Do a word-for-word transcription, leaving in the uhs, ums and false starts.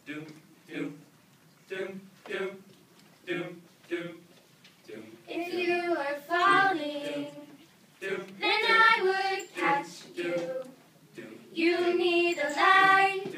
doom, doom, doom, doom, doom, doom, doom. If you were falling, Doom, then I would catch you. doom, You need a light